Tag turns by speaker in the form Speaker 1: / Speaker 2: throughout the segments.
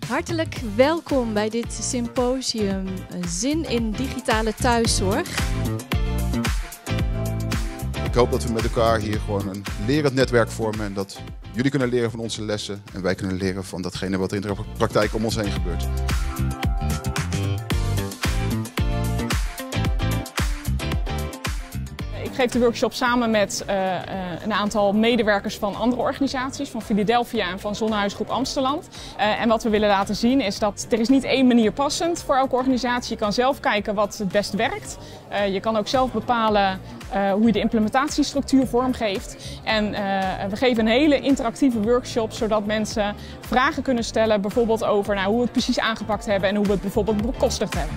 Speaker 1: Hartelijk welkom bij dit symposium Zin in digitale thuiszorg.
Speaker 2: Ik hoop dat we met elkaar hier gewoon een lerend netwerk vormen en dat jullie kunnen leren van onze lessen en wij kunnen leren van datgene wat er in de praktijk om ons heen gebeurt.
Speaker 3: Ik geef de workshop samen met een aantal medewerkers van andere organisaties, van Philadelphia en van Zonnehuisgroep Amsterdam. En wat we willen laten zien is dat er is niet één manier passend voor elke organisatie. Je kan zelf kijken wat het best werkt. Je kan ook zelf bepalen hoe je de implementatiestructuur vormgeeft. En we geven een hele interactieve workshop zodat mensen vragen kunnen stellen, bijvoorbeeld over hoe we het precies aangepakt hebben en hoe we het bijvoorbeeld bekostigd hebben.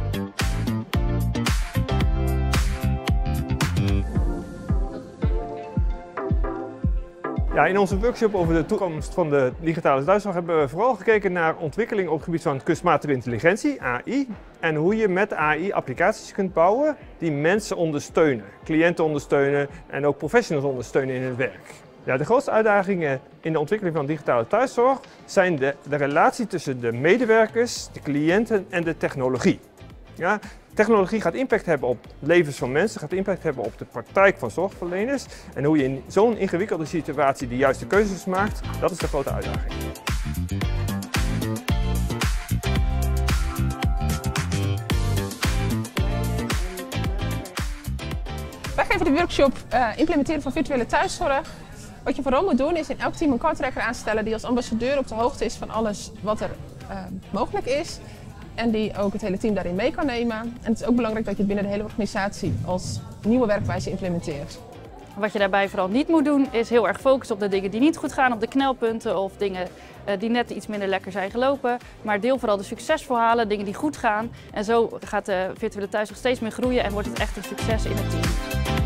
Speaker 4: Ja, in onze workshop over de toekomst van de digitale thuiszorg hebben we vooral gekeken naar ontwikkeling op het gebied van kunstmatige intelligentie, AI. En hoe je met AI applicaties kunt bouwen die mensen ondersteunen, cliënten ondersteunen en ook professionals ondersteunen in hun werk. Ja, de grootste uitdagingen in de ontwikkeling van digitale thuiszorg zijn de relatie tussen de medewerkers, de cliënten en de technologie. Ja, technologie gaat impact hebben op levens van mensen, gaat impact hebben op de praktijk van zorgverleners. En hoe je in zo'n ingewikkelde situatie de juiste keuzes maakt, dat is de grote uitdaging.
Speaker 5: Wij geven de workshop implementeren van virtuele thuiszorg. Wat je vooral moet doen is in elk team een kartrekker aanstellen die als ambassadeur op de hoogte is van alles wat er mogelijk is. En die ook het hele team daarin mee kan nemen. En het is ook belangrijk dat je het binnen de hele organisatie als nieuwe werkwijze implementeert.
Speaker 6: Wat je daarbij vooral niet moet doen is heel erg focussen op de dingen die niet goed gaan, op de knelpunten of dingen die net iets minder lekker zijn gelopen. Maar deel vooral de succesverhalen, dingen die goed gaan. En zo gaat de virtuele thuiszorg steeds meer groeien en wordt het echt een succes in het team.